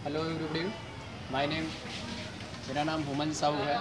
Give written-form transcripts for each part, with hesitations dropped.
Hello everybody, my name मेरा नाम human Sahu है।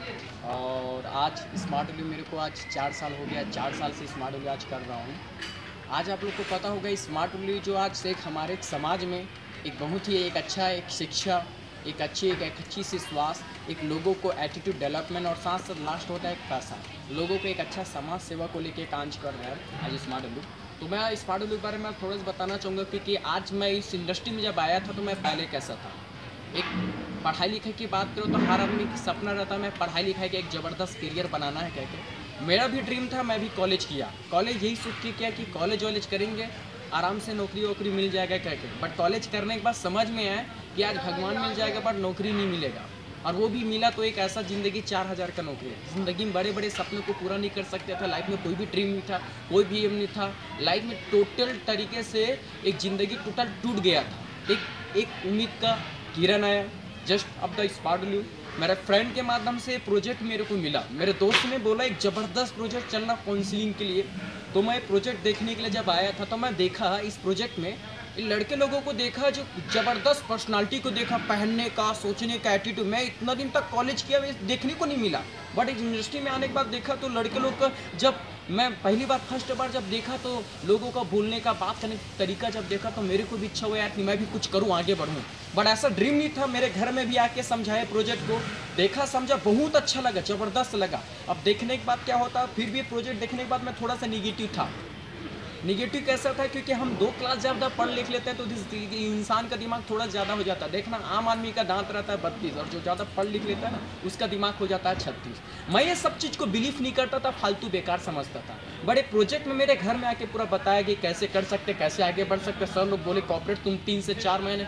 और आज स्मार्ट वैल्यू मेरे को आज 4 साल हो गया। 4 साल से स्मार्ट वैल्यू आज कर रहा हूँ। आज आप लोग को पता होगा स्मार्ट वैल्यू जो आज एक हमारे समाज में एक बहुत ही एक अच्छा एक शिक्षा, एक अच्छी सी स्वास्थ्य, एक लोगों को एटीट्यूड डेवलपमेंट और साथ साथ लास्ट होता है एक पैसा, लोगों को एक अच्छा समाज सेवा को लेके काम कर रहा है आज स्मार्ट वैल्यू। तो मैं स्मार्ट वैल्यू के बारे में थोड़ा सा बताना चाहूँगा क्योंकि आज मैं इस इंडस्ट्री में जब आया था तो मैं पहले कैसा था। एक पढ़ाई लिखाई की बात करो तो हर आदमी की सपना रहता है मैं पढ़ाई लिखाई का एक ज़बरदस्त करियर बनाना है कह के। मेरा भी ड्रीम था, मैं भी कॉलेज किया। कॉलेज यही सोच के किया कि कॉलेज वॉलेज करेंगे, आराम से नौकरी वोकरी मिल जाएगा कह के। बट कॉलेज करने के बाद समझ में आया कि आज भगवान मिल जाएगा बट नौकरी नहीं मिलेगा। और वो भी मिला तो एक ऐसा ज़िंदगी 4000 का नौकरी है। ज़िंदगी में बड़े बड़े सपनों को पूरा नहीं कर सकते थे। लाइफ में कोई भी ड्रीम नहीं था, कोई भी एम नहीं था। लाइफ में टोटल तरीके से एक ज़िंदगी टोटल टूट गया था। एक उम्मीद का किरण आया जस्ट अब द स्मार्ट वैल्यू। मेरे फ्रेंड के माध्यम से प्रोजेक्ट मेरे को मिला। मेरे दोस्त ने बोला एक ज़बरदस्त प्रोजेक्ट चलना काउंसलिंग के लिए। तो मैं प्रोजेक्ट देखने के लिए जब आया था तो मैं देखा इस प्रोजेक्ट में लड़के लोगों को देखा जो ज़बरदस्त पर्सनालिटी को देखा, पहनने का, सोचने का एटीट्यूड। मैं इतना दिन तक कॉलेज किया देखने को नहीं मिला। बट इस इंडस्ट्री में आने के बाद देखा तो लड़के लोग का जब मैं पहली बार फर्स्ट बार जब देखा तो लोगों का बोलने का, बात करने का तरीका जब देखा तो मेरे को भी इच्छा हुआ यार कि मैं भी कुछ करूं, आगे बढ़ूं। बट ऐसा ड्रीम नहीं था। मेरे घर में भी आके समझाए प्रोजेक्ट को, देखा समझा, बहुत अच्छा लगा, ज़बरदस्त लगा। अब देखने के बाद क्या होता, फिर भी प्रोजेक्ट देखने के बाद मैं थोड़ा सा निगेटिव था। निगेटिव कैसा था क्योंकि हम 2 क्लास ज़्यादा पढ़ लिख लेते हैं तो इंसान का दिमाग थोड़ा ज़्यादा हो जाता है। देखना आम आदमी का दांत रहता है 32 और जो ज़्यादा पढ़ लिख लेता है ना उसका दिमाग हो जाता है 36। मैं ये सब चीज़ को बिलीव नहीं करता था, फालतू बेकार समझता था। बड़े प्रोजेक्ट में मेरे घर में आके पूरा बताया कि कैसे कर सकते, कैसे आगे बढ़ सकते। सर लोग बोले कॉर्पोरेट तुम 3 से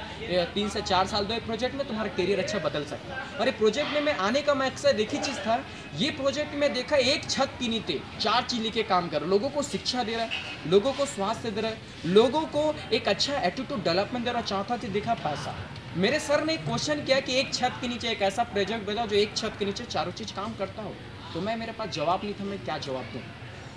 4 साल दो एक प्रोजेक्ट में, तुम्हारा करियर अच्छा बदल सकता है। और ये प्रोजेक्ट में मैं आने का मकसद एक ही चीज़ था। ये प्रोजेक्ट में देखा एक छत के नीचे 4 चीज़ लेके काम कर, लोगों को शिक्षा दे रहा है, लोगों को स्वास्थ्य दे रहा है, लोगों को एक अच्छा एटीट्यूड डेवलपमेंट दे रहा। चाहता थी देखा पैसा। मेरे सर ने क्वेश्चन किया कि एक छत के नीचे एक ऐसा प्रोजेक्ट बताओ जो एक छत के नीचे चारों चीज काम करता हो। तो मेरे पास जवाब नहीं था, मैं क्या जवाब दूं।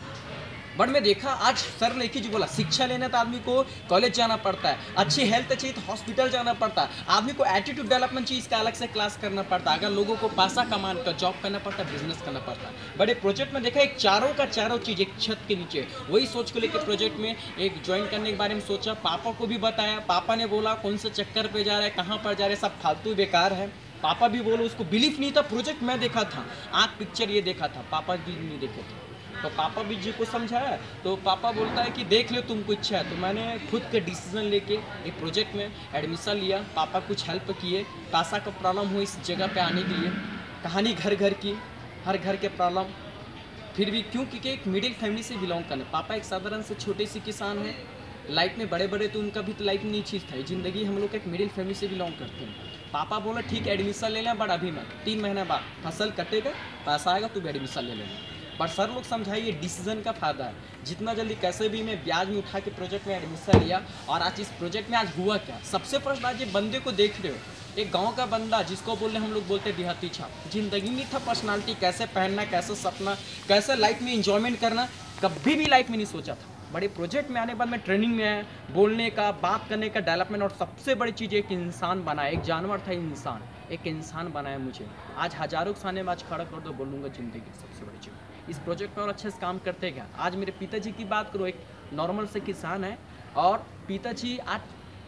बट मैं देखा आज सर ने एक ही चीज बोला, शिक्षा लेने तो आदमी को कॉलेज जाना पड़ता है, अच्छी हेल्थ चाहिए तो हॉस्पिटल जाना पड़ता है, आदमी को एटीट्यूड डेवलपमेंट चाहिए इसका अलग से क्लास करना पड़ता है, अगर लोगों को पैसा कमाना का जॉब करना पड़ता है, बिजनेस करना पड़ता है। बड़े प्रोजेक्ट में देखा एक चारों का चारों चीज़ एक छत के नीचे। वही सोच को लेकर प्रोजेक्ट में एक ज्वाइन करने के बारे में सोचा। पापा को भी बताया, पापा ने बोला कौन से चक्कर पे जा रहा है, कहाँ पर जा रहे हैं, सब फालतू बेकार है। पापा भी बोलो, उसको बिलीफ नहीं था। प्रोजेक्ट मैं देखा था, आँख पिक्चर ये देखा था, पापा भी नहीं देखे थे। तो पापा भी जी को समझाया तो पापा बोलता है कि देख लो तुमको इच्छा है। तो मैंने खुद के डिसीजन लेके एक प्रोजेक्ट में एडमिशन लिया। पापा कुछ हेल्प किए, पैसा का प्रॉब्लम हो इस जगह पे आने के लिए, कहानी घर घर की, हर घर के प्रॉब्लम। फिर भी क्यों, क्योंकि एक मिडिल फैमिली से बिलोंग करने। पापा एक साधारण से छोटे से किसान है, लाइफ में बड़े बड़े तो उनका भी तो लाइफ नहीं चीज़ था। ज़िंदगी हम लोग एक मिडिल फैमिली से बिलोंग करते हैं। पापा बोला ठीक है एडमिशन ले लें, बट अभी मैं 3 महीने बाद फसल कटेगा, पैसा आएगा तो भी एडमिशन ले लेना। पर सर लोग समझाइए ये डिसीजन का फायदा है। जितना जल्दी कैसे भी मैं ब्याज में उठा के प्रोजेक्ट में एडमिशन लिया। और आज इस प्रोजेक्ट में आज हुआ क्या, सबसे फर्स्ट आज ये बंदे को देख रहे हो, एक गांव का बंदा जिसको बोलने हम लोग बोलते देहाती छाप। जिंदगी में था पर्सनालिटी, कैसे पहनना, कैसे सपना, कैसे लाइफ में इंजॉयमेंट करना, कभी भी लाइफ में नहीं सोचा था। बड़े प्रोजेक्ट में आने के बाद मैं ट्रेनिंग में आया, बोलने का, बात करने का, डेवलपमेंट। और सबसे बड़ी चीज़ एक इंसान बनाया। एक जानवर था इंसान, एक इंसान बनाया मुझे। आज हजारों के सामने में आज खड़ा कर दो, बोलूँगा ज़िंदगी की सबसे बड़ी चीज़। इस प्रोजेक्ट में और अच्छे से काम करते गया। आज मेरे पिताजी की बात करो, एक नॉर्मल से किसान है और पिताजी आज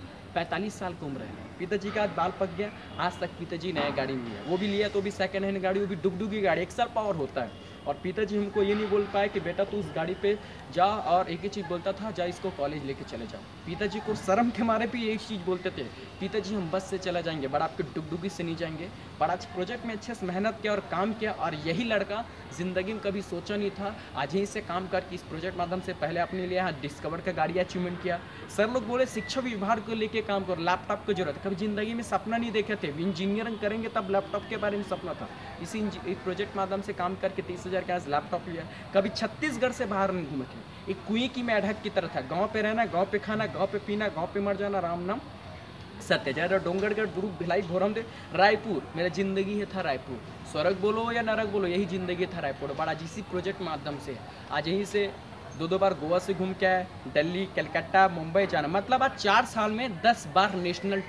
45 साल की उम्र है। पिताजी का आज बाल पक गया, आज तक पिताजी नया गाड़ी नहीं लिया। वो भी लिया तो भी सेकंड हैंड गाड़ी, वो भी डुगडुगी गाड़ी, एक्सल पावर होता है। और पिताजी हमको ये नहीं बोल पाए कि बेटा तू उस गाड़ी पे जा, और एक ही चीज़ बोलता था, जा इसको कॉलेज लेके चले जाओ। पिताजी को शर्म के मारे भी एक चीज़ बोलते थे, पिताजी हम बस से चला जाएंगे बट आपके डुगडुगी से नहीं जाएंगे। पर आज प्रोजेक्ट में अच्छे से मेहनत किया और काम किया। और यही लड़का ज़िंदगी में कभी सोचा नहीं था, आज यहीं से काम करके इस प्रोजेक्ट माध्यम से पहले अपने लिए यहाँ डिस्कवर का गाड़ी अचीवमेंट किया। सर लोग बोले शिक्षा विभाग को लेके काम करो, लैपटॉप की जरूरत है। कभी ज़िंदगी में सपना नहीं देखे थे, इंजीनियरिंग करेंगे तब लैपटॉप के बारे में सपना था। इसी प्रोजेक्ट माध्यम से काम करके 30,000 का आज लैपटॉप लिया। कभी छत्तीसगढ़ से बाहर नहीं घूमे थे, एक कुएं की मेढक की तरह था। गांव पे रहना, गांव पे खाना, गांव पे पीना, गांव पे मर जाना, राम नाम सत्य। जरा डोंगरगढ़, दुर्ग, भिलाई, भोरम दे, रायपुर मेरा जिंदगी है था रायपुर। स्वर्ग बोलो या नरक बोलो, यही जिंदगी था रायपुर। बड़ा आज इसी प्रोजेक्ट माध्यम से आज यहीं से 2 बार गोवा से घूम के आए, दिल्ली, कलकत्ता, मुंबई जाना। मतलब आज 4 साल में 10 बार नेशनल ट्रिप।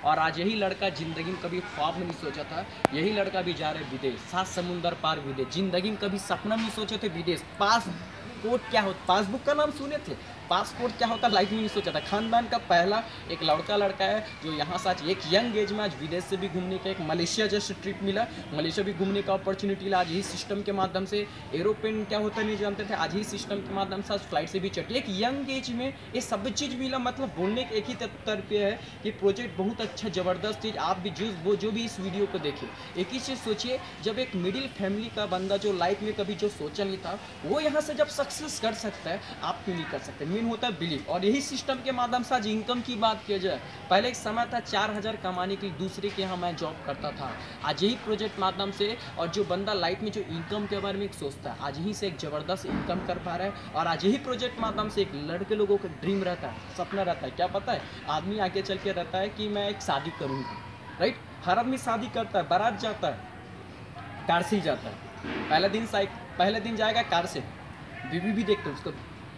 और आज यही लड़का ज़िंदगी में कभी ख्वाब में नहीं सोचा था, यही लड़का भी जा रहे विदेश, 7 समुंदर पार विदेश। ज़िंदगी में कभी सपना नहीं सोचे थे विदेश। पासपोर्ट क्या होता, पासबुक का नाम सुने थे, पासपोर्ट क्या होता लाइफ में नहीं सोचा था। खानदान का पहला एक लड़का है जो यहाँ से आज एक यंग एज में आज विदेश से भी घूमने का, एक मलेशिया जैसे ट्रिप मिला, मलेशिया भी घूमने का अपॉर्चुनिटी मिला। आज ही सिस्टम के माध्यम से, एरोप्लेन क्या होता नहीं जानते थे, आज ही सिस्टम के माध्यम से आज फ्लाइट से भी चढ़ी। एक यंग एज में ये सब चीज़ मिला। मतलब बोलने के एक ही तर्क पे है कि प्रोजेक्ट बहुत अच्छा ज़बरदस्त चीज़। आप भी जो भी इस वीडियो को देखे, एक ही चीज़ सोचिए, जब एक मिडिल फैमिली का बंदा जो लाइफ में कभी जो सोचा नहीं था, वो यहाँ से जब सक्सेस कर सकता है, आप क्यों नहीं कर सकते। मेन होता है बिलीव। और यही सिस्टम के माध्यम से आज इनकम की बात किया जाए, पहले एक समय था 4000 कमाने के लिए दूसरे के यहाँ मैं जॉब करता था। आज यही प्रोजेक्ट माध्यम से, और जो बंदा लाइफ में जो इनकम के बारे में सोचता है, आज यहीं से एक ज़बरदस्त इनकम कर पा रहा है। और आज यही प्रोजेक्ट माध्यम से एक लड़के लोगों का ड्रीम रहता है, सपना रहता है, क्या पता है, आदमी आगे चल के रहता है कि मैं एक शादी करूँगा, राइट। हर आदमी शादी करता है, बारात जाता है, कार से ही जाता है। पहले दिन जाएगा कार से, बीवी भी देखते उसको,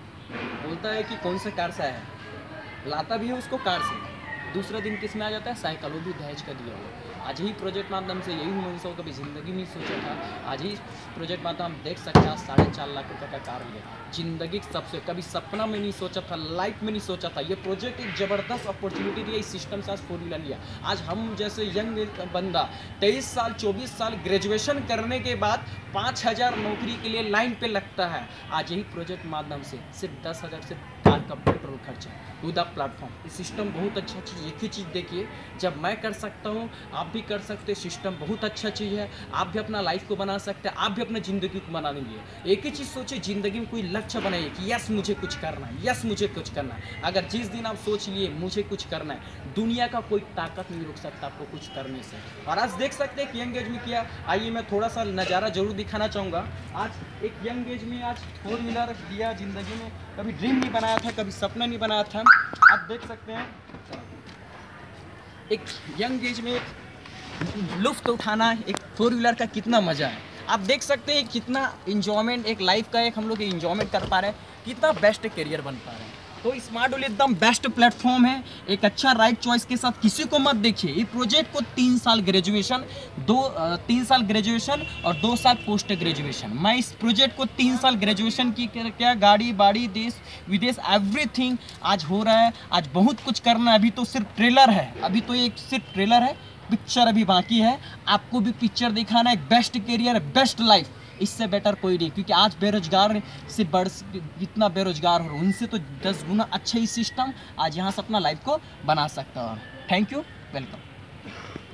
बोलता है कि कौन सा कार से आया है, लाता भी है उसको कार से। दूसरा दिन किस में आ जाता है, साइकिल, वो भी दहेज का दिया हुआ। आज ही प्रोजेक्ट माध्यम से यही मनुष्यों कभी ज़िंदगी में सोचा था, आज ही प्रोजेक्ट माध्यम हम देख सकते हैं 4.5 लाख रुपये का कार लिया। ज़िंदगी सबसे कभी सपना में नहीं सोचा था, लाइफ में नहीं सोचा था। ये प्रोजेक्ट एक ज़बरदस्त अपॉर्चुनिटी दिया, इस सिस्टम से आज 4 व्हीलर लिया। आज हम जैसे यंग बंदा 23 साल 24 साल ग्रेजुएशन करने के बाद 5000 नौकरी के लिए लाइन पे लगता है। आज यही प्रोजेक्ट माध्यम से सिर्फ 10,000 से कार का पेट्रोल खर्चा टू द प्लेटफॉर्म। ये सिस्टम बहुत अच्छा चीज़। एक ही चीज़ देखिए, जब मैं कर सकता हूँ आप भी कर सकते हैं। सिस्टम बहुत अच्छा चीज़ है, आप भी अपना लाइफ को बना सकते हैं, आप भी अपना ज़िंदगी को बना लेंगे। एक ही चीज़ सोचिए, ज़िंदगी में कोई लक्ष्य बनाइए कि यस मुझे कुछ करना है, यस मुझे कुछ करना है। अगर जिस दिन आप सोच लिए मुझे कुछ करना है, दुनिया का कोई ताकत नहीं रोक सकता आपको कुछ करने से। और आज देख सकते हैं कि यंग एज में किया। आइए मैं थोड़ा सा नज़ारा जरूर दिखाना चाहूँगा। आज एक यंग एज में आज 4 व्हीलर दिया। ज़िंदगी में कभी ड्रीम नहीं बनाया था, कभी सपना नहीं बनाया था। आप देख सकते हैं एक यंग एज में लुफ्त उठाना एक 4 व्हीलर का कितना मज़ा है। आप देख सकते हैं कितना इंजॉयमेंट एक लाइफ का एक हम लोग इंजॉयमेंट कर पा रहे हैं, कितना बेस्ट करियर बन पा रहे हैं। तो स्मार्ट डुअल एकदम बेस्ट प्लेटफॉर्म है, एक अच्छा राइट चॉइस के साथ। किसी को मत देखिए। ये प्रोजेक्ट को 3 साल ग्रेजुएशन, 3 साल ग्रेजुएशन और 2 साल पोस्ट ग्रेजुएशन। मैं इस प्रोजेक्ट को 3 साल ग्रेजुएशन की क्या गाड़ी बाड़ी देश विदेश एवरीथिंग आज हो रहा है। आज बहुत कुछ करना है। अभी तो सिर्फ ट्रेलर है, अभी तो ये सिर्फ ट्रेलर है, पिक्चर अभी बाकी है। आपको भी पिक्चर दिखाना है, एक बेस्ट करियर, बेस्ट लाइफ, इससे बेटर कोई नहीं। क्योंकि आज बेरोजगार से बढ़ जितना बेरोजगार हो उनसे तो 10 गुना अच्छा ही सिस्टम आज यहाँ से अपना लाइफ को बना सकता है। Thank you, welcome.